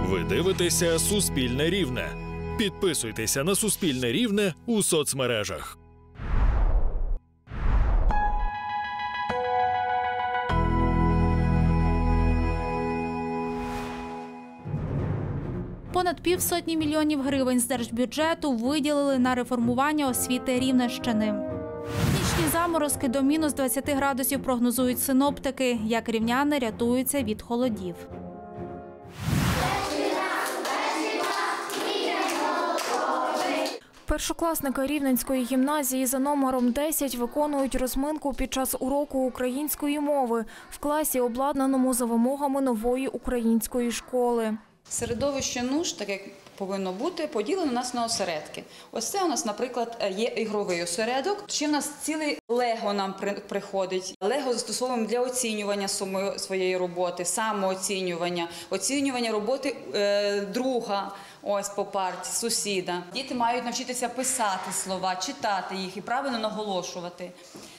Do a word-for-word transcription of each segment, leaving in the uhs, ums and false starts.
Ви дивитеся «Суспільне Рівне». Підписуйтеся на «Суспільне Рівне» у соцмережах. Понад півсотні мільйонів гривень з держбюджету виділили на реформування освіти Рівненщини. Нічні заморозки до мінус двадцяти градусів прогнозують синоптики, як рівняни рятуються від холодів. Першокласники Рівненської гімназії за номером десять виконують розминку під час уроку української мови в класі, обладнаному за вимогами нової української школи. Середовище НУШ, так як повинно бути, поділено у нас на осередки. Ось це у нас, наприклад, є ігровий осередок. Ще в нас цілий лего нам приходить. Лего застосовуємо для оцінювання своєї роботи, самооцінювання, оцінювання роботи е, друга, ось по парті, сусіда. Діти мають навчитися писати слова, читати їх і правильно наголошувати.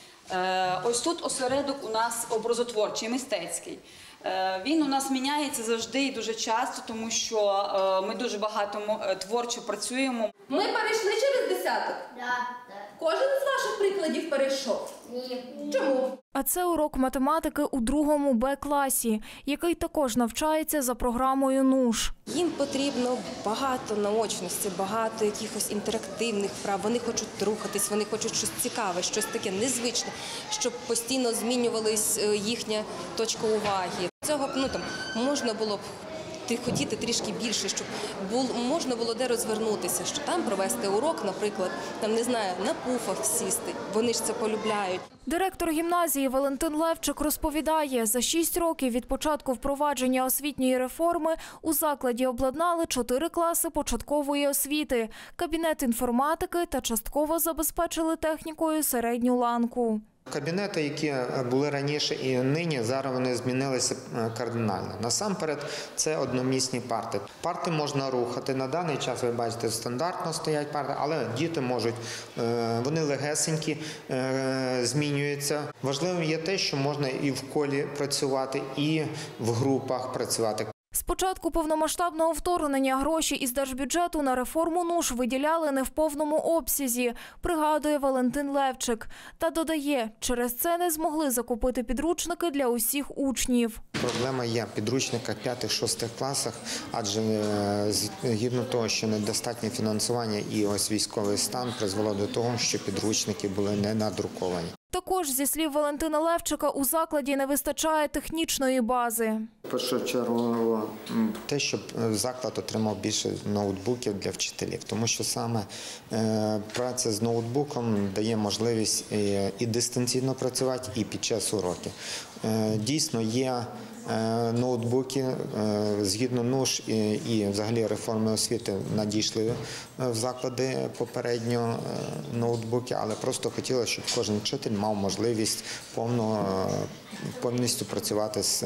Е, ось тут осередок у нас образотворчий, мистецький. Він у нас міняється завжди і дуже часто, тому що ми дуже багато творчо працюємо. Ми перейшли через десяток? Так. Кожен з ваших прикладів перейшов? Ні. Чому? А це урок математики у другому Б-класі, який також навчається за програмою НУШ. Їм потрібно багато наочності, багато якихось інтерактивних вправ. Вони хочуть рухатись, вони хочуть щось цікаве, щось таке незвичне, щоб постійно змінювалась їхня точка уваги. Цього ну, там, можна було б хотіти трішки більше, щоб було, можна було де розвернутися, що там провести урок, наприклад, там, не знаю, на пуфах сісти. Вони ж це полюбляють. Директор гімназії Валентин Левчик розповідає, за шість років від початку впровадження освітньої реформи у закладі обладнали чотири класи початкової освіти, кабінет інформатики та частково забезпечили технікою середню ланку. Кабінети, які були раніше і нині, зараз вони змінилися кардинально. Насамперед, це одномісні парти. Парти можна рухати. На даний час, ви бачите, стандартно стоять парти, але діти можуть, вони легесенькі, змінюються. Важливим є те, що можна і в колі працювати, і в групах працювати. З початку повномасштабного вторгнення гроші із держбюджету на реформу НУШ виділяли не в повному обсязі, пригадує Валентин Левчик. Та додає, через це не змогли закупити підручники для усіх учнів. Проблема є в підручниках п'ятих-шостих класах, адже згідно того, що недостатнє фінансування і ось військовий стан призвело до того, що підручники були не надруковані. Також, зі слів Валентина Левчика, у закладі не вистачає технічної бази. Першочергово те, щоб заклад отримав більше ноутбуків для вчителів, тому що саме праця з ноутбуком дає можливість і дистанційно працювати, і під час уроків. Дійсно, є ноутбуки, згідно НУШ і взагалі реформи освіти надійшли в заклади попередньо ноутбуки, але просто хотілося, щоб кожен вчитель мав можливість повно, повністю працювати з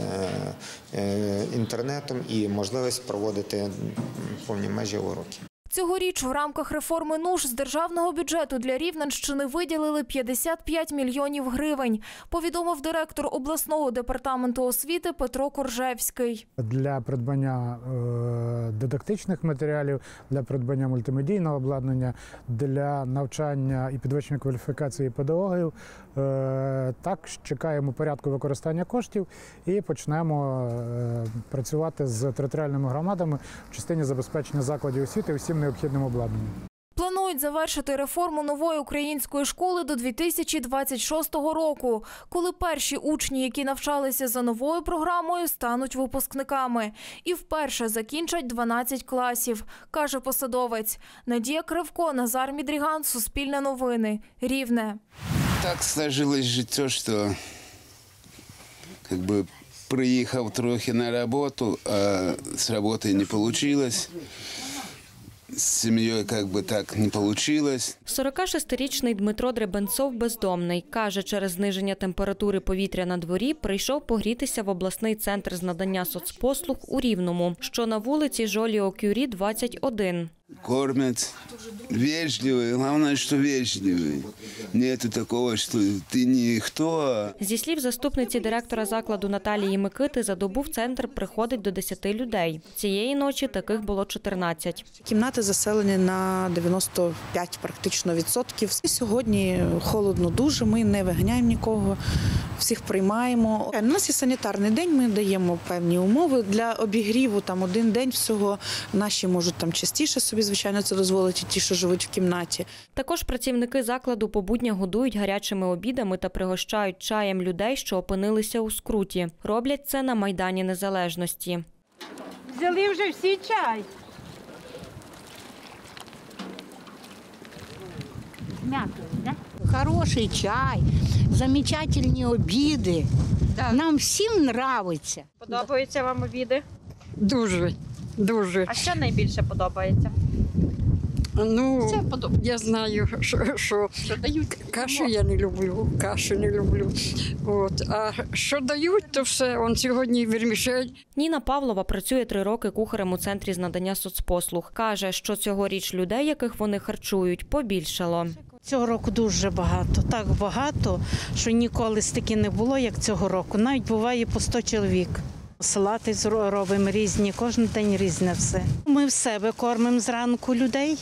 інтернетом і можливість проводити повні межі уроків. Цьогоріч в рамках реформи НУШ з державного бюджету для Рівненщини виділили п'ятдесят п'ять мільйонів гривень, повідомив директор обласного департаменту освіти Петро Коржевський. Для придбання дидактичних матеріалів, для придбання мультимедійного обладнання, для навчання і підвищення кваліфікації педагогів. Так, чекаємо порядку використання коштів і почнемо працювати з територіальними громадами в частині забезпечення закладів освіти усім необхідним обладнанням. Планують завершити реформу нової української школи до дві тисячі двадцять шостого року, коли перші учні, які навчалися за новою програмою, стануть випускниками. І вперше закінчать дванадцять класів, каже посадовець. Надія Кривко, Назар Мідріган, Суспільне новини, Рівне. Так сложилось життя, що как бы приїхав трохи на роботу, а з роботи не вийшло. З сім'єю як би так не вийшло. сорокашестирічний Дмитро Дребенцов бездомний. Каже, через зниження температури повітря на дворі прийшов погрітися в обласний центр з надання соцпослуг у Рівному, що на вулиці Жоліо Кюрі, двадцять один. Кормят, вежливые, главное, что вежливые. Нету такого, что ты ніхто. Зі слів заступниці директора закладу Наталії Микити, за добу в центр приходить до десяти людей. Цієї ночі таких було чотирнадцять. Кімнати заселені на дев'яносто п'ять практично відсотків. Сьогодні холодно дуже, ми не виганяємо нікого, всіх приймаємо. У нас є санітарний день, ми даємо певні умови для обігріву, там один день всього. Наші можуть там частіше собі, звичайно, це дозволить ті, що живуть в кімнаті. Також працівники закладу по буднях годують гарячими обідами та пригощають чаєм людей, що опинилися у скруті. Роблять це на Майдані Незалежності. Взяли вже всі чай. М'який, да? Хороший чай, замечательні обіди. Да. Нам всім подобається. Подобаються вам обіди? Дуже, дуже. А що найбільше подобається? Ну, я знаю, що, що, що дають. Кашу я не люблю, кашу не люблю. От. А що дають, то все. Он сьогодні вермішель. Ніна Павлова працює три роки кухарем у центрі з надання соцпослуг. Каже, що цьогоріч людей, яких вони харчують, побільшало. Цього року дуже багато, так багато, що ніколи стільки не було, як цього року. Навіть буває по сто чоловік. Салати робимо різні, кожен день різне все. Ми в себе кормимо зранку людей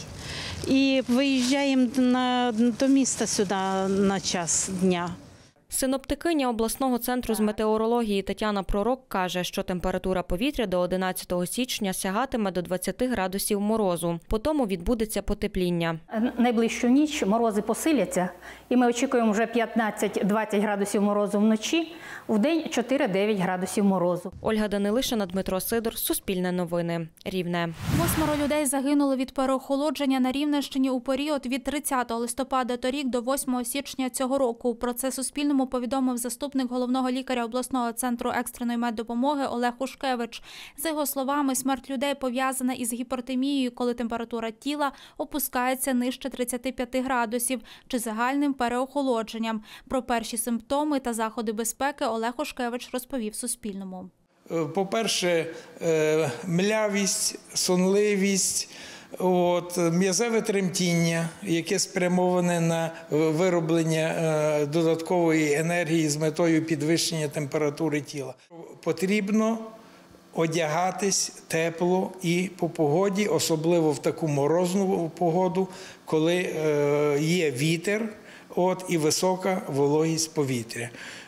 і виїжджаємо на, до міста сюди на час дня. Синоптикиня обласного центру з метеорології Тетяна Пророк каже, що температура повітря до одинадцятого січня сягатиме до двадцяти градусів морозу. Потім відбудеться потепління. Найближчу ніч морози посиляться, і ми очікуємо вже п'ятнадцять-двадцять градусів морозу вночі, вдень чотири-дев'ять градусів морозу. Ольга Данилишина, Дмитро Сидор, Суспільне новини, Рівне. Восьмеро людей загинули від переохолодження на Рівненщині у період від тридцятого листопада торік до восьмого січня цього року. Про це Суспільному повідомив заступник головного лікаря обласного центру екстреної меддопомоги Олег Ушкевич. За його словами, смерть людей пов'язана із гіпертемією, коли температура тіла опускається нижче тридцяти п'яти градусів, чи загальним переохолодженням. Про перші симптоми та заходи безпеки Олег Ушкевич розповів Суспільному. По-перше, млявість, сонливість, От, м'язеве тремтіння, яке спрямоване на вироблення е, додаткової енергії з метою підвищення температури тіла. Потрібно одягатись тепло і по погоді, особливо в таку морозну погоду, коли е, є вітер от, і висока вологість повітря.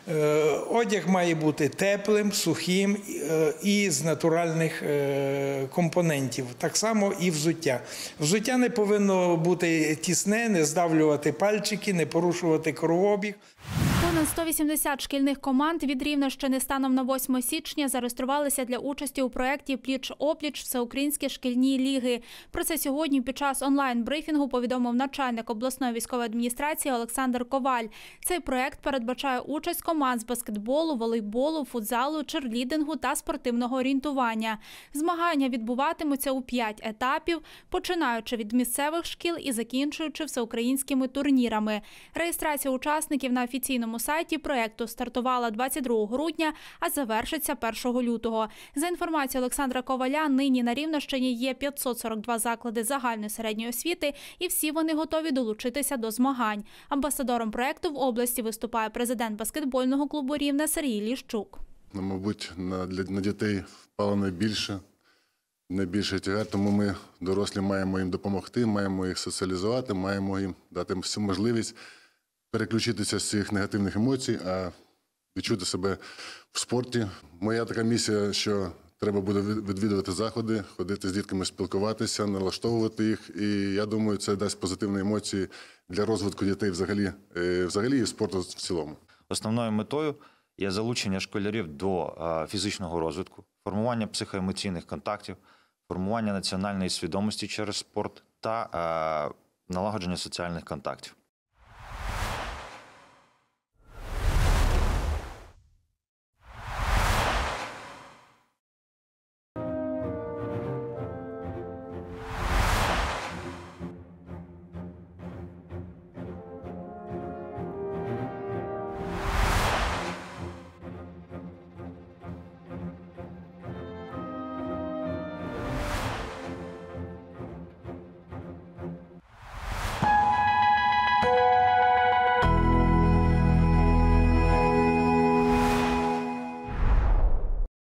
Одяг має бути теплим, сухим і з натуральних компонентів. Так само і взуття. Взуття не повинно бути тісне, не здавлювати пальчики, не порушувати кровообіг. Понад сто вісімдесят шкільних команд від Рівненщини станом на восьме січня зареєструвалися для участі у проєкті «Пліч-опліч. Всеукраїнські шкільні ліги». Про це сьогодні під час онлайн-брифінгу повідомив начальник обласної військової адміністрації Олександр Коваль. Цей проєкт передбачає участь команд з баскетболу, волейболу, футзалу, черлідингу та спортивного орієнтування. Змагання відбуватимуться у п'ять етапів, починаючи від місцевих шкіл і закінчуючи всеукраїнськими турнірами. Реєстрація учасників на офіційному сайті проєкту стартувала двадцять другого грудня, а завершиться першого лютого. За інформацією Олександра Коваля, нині на Рівненщині є п'ятсот сорок два заклади загальної середньої освіти, і всі вони готові долучитися до змагань. Амбасадором проєкту в області виступає президент баскетбольного клубу «Рівне» Сергій Ліщук. Мабуть, на, для, на дітей впало найбільше, найбільше тягар, тому ми, дорослі, маємо їм допомогти, маємо їх соціалізувати, маємо їм дати всю можливість переключитися з цих негативних емоцій, а відчути себе в спорті. Моя така місія, що треба буде відвідувати заходи, ходити з дітками, спілкуватися, налаштовувати їх. І я думаю, це дасть позитивні емоції для розвитку дітей взагалі, взагалі і спорту в цілому. Основною метою є залучення школярів до фізичного розвитку, формування психоемоційних контактів, формування національної свідомості через спорт та налагодження соціальних контактів.